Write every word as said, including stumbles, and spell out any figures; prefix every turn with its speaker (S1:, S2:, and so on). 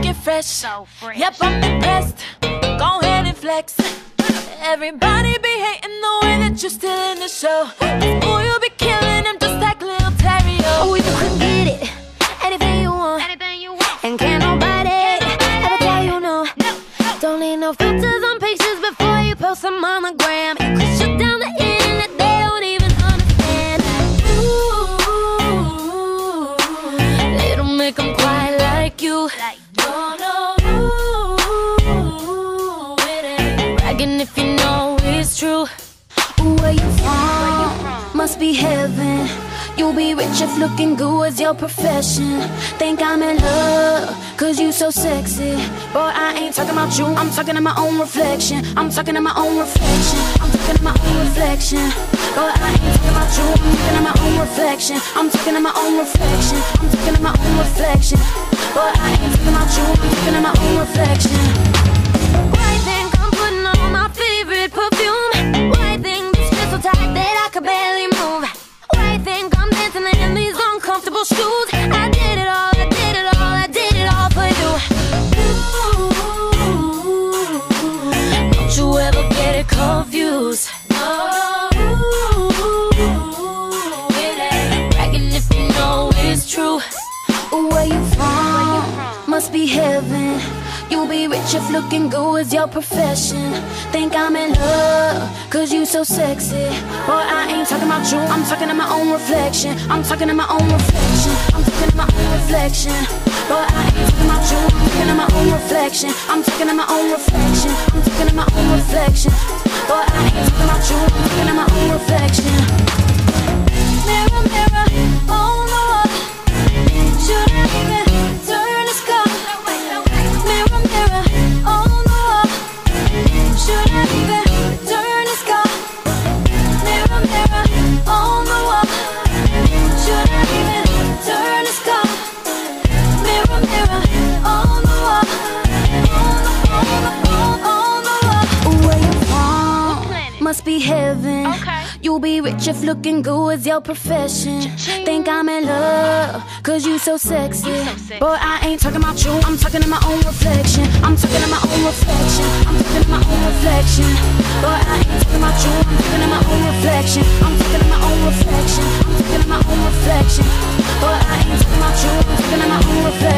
S1: looking fresh.
S2: So fresh.
S1: Yep, I'm impressed. Go ahead and flex. Everybody be hating the way that you're still in the show. Boy, you'll be killing them just like Lil Terry.
S3: Oh, you could get it, anything you want,
S2: Anything you want.
S3: and can't nobody ever tell you no. Don't need no filters on pictures before you post them on the gram. You could shut down the internet, they don't even understand. Ooh, they don't make them quiet like you.
S2: Like
S1: No, no, ooh, it ain't
S3: Bragging if you know it's true. Where you from? Must be heaven. You'll be rich if looking good was your profession. Think I'm in love, cause you so sexy. Boy, I ain't talking about you, I'm talking to my own reflection. I'm talking to my own reflection. I'm talking to my own reflection. Boy, I ain't talking about you, I'm talking to my own reflection. I'm talking to my own reflection. I'm talking to my own reflection. Boy, I ain't talking about you, I'm talking to my own reflection. Why you think I'm putting on my favorite perfume? Why you think this fits so tight that I could barely move? Why you think I'm dancing in these uncomfortable shoes? I did it all, I did it all, I did it all for you. Ooh, don't you ever get it confused. No, it ain't bragging if you know it's true. Where you from? Must be heaven. You'll be rich if looking good is your profession. Think I'm in love, cause you so sexy. Boy, I ain't talking about you, I'm talking to my own reflection. I'm talking to my own reflection. I'm talking to my own reflection. Boy, I ain't talking about you, I'm talking to my own reflection. I'm talking to my own reflection. I'm talking to my own reflection. Boy, I ain't talking about you, I'm talking to my own reflection. Mirror, mirror, on the wall, should I even turn this car? Mirror, mirror, on the wall, should I even turn this car? Mirror, mirror, on the wall, should I even turn this car? Mirror, mirror, on the wall, on the, on the, on the wall. Where you from? Must be heaven.
S2: Okay.
S3: You'll be rich if looking good is your profession. Think I'm in love, cause you so sexy.
S2: You so sexy.
S3: Boy, I ain't talking about you, I'm talking to my own reflection. I'm talking to my own reflection. I'm talking to my own reflection. Boy, I ain't talking about you, I'm talking to my own reflection. I'm talking to my own reflection. I'm talking to my own reflection. Boy, I ain't talking about you, I'm talking to my own reflection.